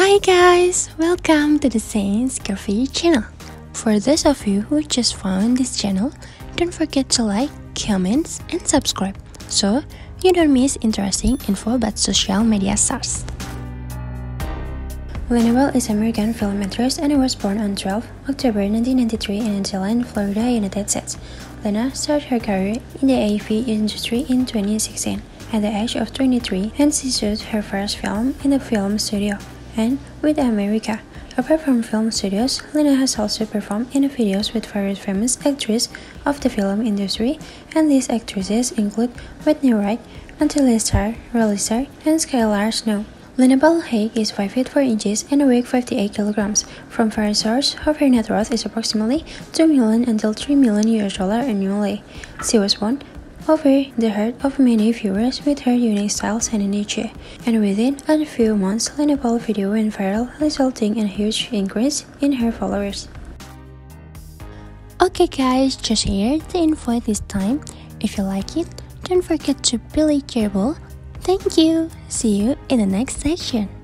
Hi guys, welcome to the Saints Cafe channel. For those of you who just found this channel, don't forget to like, comment, and subscribe so you don't miss interesting info about social media stars. Lena Bell is an American film actress and was born on 12 October 1993 in Antillen, Florida, United States. Lena started her career in the AV industry in 2016 at the age of 23, and she shot her first film in the film studio and with America. Apart from film studios, Lena has also performed in videos with various famous actresses of the film industry, and these actresses include Whitney Wright, Natalie Starr, Riley Starr, and Skylar Snow. Lena Bell height is 5 feet 4 inches and weighs 58 kilograms. From various sources, her net worth is approximately $2 million until $3 million annually. She was won over the heart of many viewers with her unique style and niche, and within a few months, Lena Bell video went viral, resulting in a huge increase in her followers. Okay guys, just here the info this time. If you like it, don't forget to be likable. Thank you. See you in the next section.